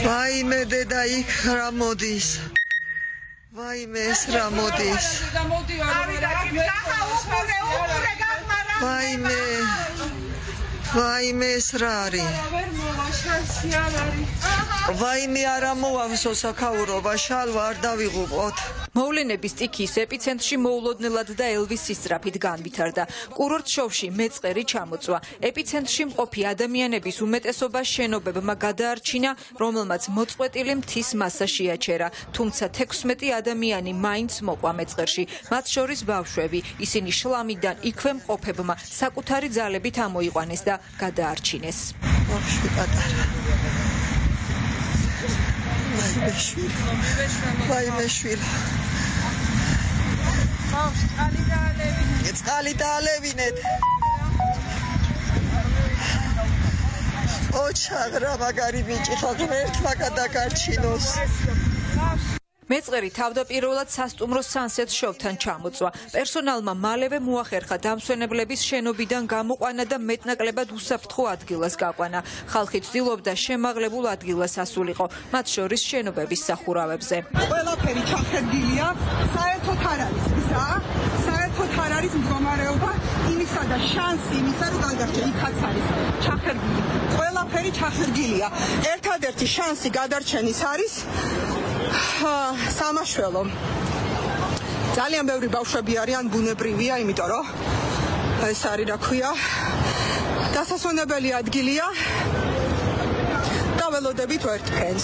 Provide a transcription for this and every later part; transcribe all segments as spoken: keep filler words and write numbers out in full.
ვაიმე დედა იქ რა მოდის. ვაიმე ეს რა მოდის. ვაიმე ვაიმე ეს რა არის. ვაიმე არა მოვავსო საქაურობა შალვა არ დავიღუპოთ. მოვლენების სტიქის ეპიცენტრში მოულოდნელად და ელვის სისწრაფით განვითარდა. კურორტ შოვში მეწყერი ჩამოწვა. ეპიცენტრში მყოფი ადამიანების უმეტესობა შენობებმა გადაარჩინა, რომელმაც მოწყვეტილი მთის მასა შეაჩერა. თუმცა თექვსმეტი ადამიანი მაინც მოყვა მეწყერში. მათ შორის ბავშვები. ისინი შლამიდან იქვე მყოფებმა საკუთარი ძალებით ამოიყვანეს და გადაარჩინეს. ბავშვი პატარა. ვაიმე შვილო. წყალი დაალევინეთ. ოჩაღრა მაგარი ბიჭი ხო ღმერთმა გადაგარჩინოს. მეწყერი თავდაპირველად სასტუმრო სანსეტ შოვთან ჩამოწვა. პერსონალმა მალევე მოახერხა დამსვენებლების შენობიდან გამოყვანა და მეტნაკლებად უსაფრთხო ადგილას გაყვანა. ხალხი ცდილობდა შემაღლებულ ადგილას ასულიყო, მათ შორის შენობების სახურავებზე. ყველაფერი ჩახედილია, საერთოდ არ არის ისა, საერთოდ არ არის მდგომარეობა იმისა და შანსი იმისა, რომ გადარჩა იქაც არის ჩახედილი. ყველაფერი ჩახედილია. ერთადერთი შანსი გადარჩენის არის სამაშველო. ძალიან ბევრი ბავშვები არიან, ბუნებრივია, იმიტომ რომ ეს არის რა ქვია, დასასვენებელი ადგილია და ველოდებით ვერტფრენს.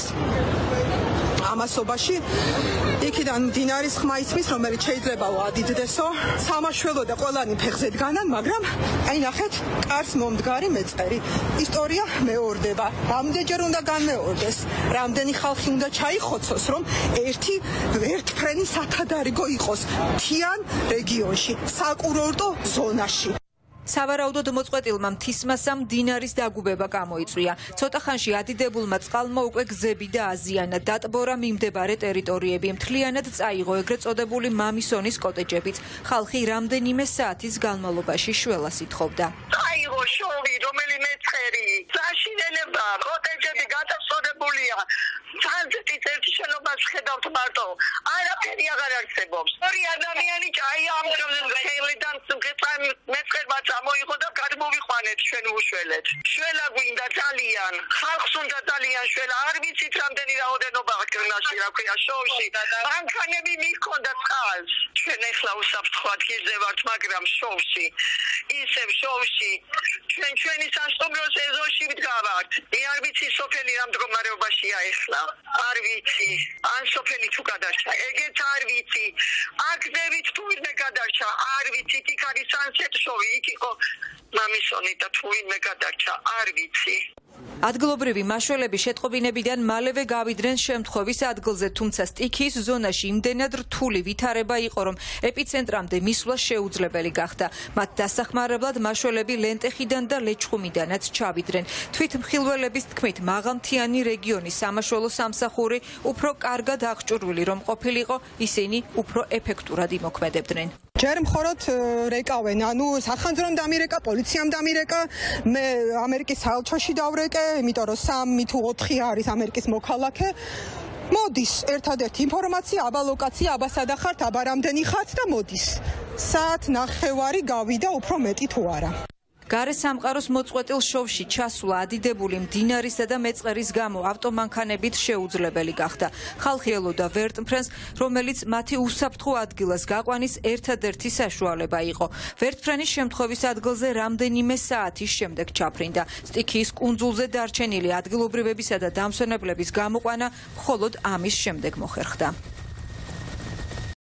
ამასობაში იქიდან მდინარის ხმა ისმის, რომელიც შეიძლება ვადიდდესო, სამაშველო და ყველანი ფეხზე დგანან, მაგრამ აი ნახეთ, კარს მომდგარი მეწყერი. ისტორია მეორდება. რამდენჯერ უნდა განმეორდეს, რამდენი ხალხი უნდა ჩაიხოცოს, რომ ერთი ვერტფრენი სათადარიგო იყოს მთიან რეგიონში, საკურორტო ზონაში. სავარაუდოდ მოწყვეტილმა მთის მასამ მდინარის დაგუბება გამოიწვია. ცოტა ხანში ადიდებულმა წყალმა უკვე გზები და აზიანა. დატბორა მიმდებარე ტერიტორიები. მთლიანად წაიღო ეგრეთ წოდებული მამისონის კოტეჯებიც. ხალხი რამდენიმე საათის განმავლობაში შველას ითხოვდა. წაიღო შოვი, რომელი მეწყერი, საშინელება, კოტეჯები გადასწორებულია. სანსეტის ერთ შენობას ხედავთ მარტო. არაფერი აღარ არსებობს. ორი ადამიანი ჩაიამ ხელიდან მეწყერმა მოიღო და გადმოვიყვანეთ ჩვენ უშველეთ. შველა გვინდა ძალიან. ხალხს უნდა ძალიან შველა. არ ვიცით რამდენი რაოდენობა გქონდაში, რა ქვია, შოვში. მანქანები მიქონდა წყალს. ჩვენ ეხლა უსაფრთხო ადგილზე ვართ, მაგრამ შოვში. ისევ შოვში. ჩვენ ჩვენი სასტუმროს ეზოში ვდგავართ. მე არ ვიცი სოფელი რა მდგომარეობაშია ეხლა. არ ვიცი. ან სოფელი თუ გადარჩა. ეგეც არ ვიცი. აქდებით თუ ვინმე გადარჩა. არ ვიცი. იქ არის სანსეტ შოვი. იქ იყო მამისონი და თუ ვინმე გადარჩა. არ ვიცი. ადგილობრივი მაშველები შეტყობინებიდან მალევე გავიდნენ შემთხვევის ადგილზე, თუმცა სტიქიის ზონაში იმდენად რთული ვითარება იყო, რომ ეპიცენტრამდე მისვლა შეუძლებელი გახდა. მათ დასახმარებლად მაშველები ლენტეხიდან და ლეჩხუმიდანაც ჩავიდნენ. თვითმხილველების თქმით, მაღალმთიანი რეგიონის სამაშველო სამსახური უფრო კარგად აღჭურვილი რომ ყოფილიყო, ისინი უფრო ეფექტურად იმოქმედებდნენ. ჯერ მხოლოდ რეკავენ, ანუ სახანძრომ დამირეკა, პოლიციამ დამირეკა, მე ამერიკის საელჩოში დავრეკე, იმიტომ რომ სამი თუ ოთხი არის ამერიკის მოქალაქე. მოდის ერთადერთი ინფორმაცია, აბა ლოკაცია, აბა სადა ხართ, აბა რამდენი ხართ და მოდის. საათ ნახევარი გავიდა, უფრო მეტი თუ არა. გარე სამყაროს მოწყვეტილ შოვში ჩასვლა ადიდებული მდინარისა და მეწყერის გამო ავტომანქანებით შეუძლებელი გახდა. ხალხი ელოდა ვერტფრენს, რომელიც მათი უსაფრთხო ადგილას გაყვანის ერთადერთი საშუალება იყო. ვერტფრენის შემთხვევის ადგილზე რამდენიმე საათის შემდეგ ჩაფრინდა. სტიქიის კუნძულზე დარჩენილი ადგილობრივებისა და დამსვენებლების გამოყვანა მხოლოდ ამის შემდეგ მოხერხდა.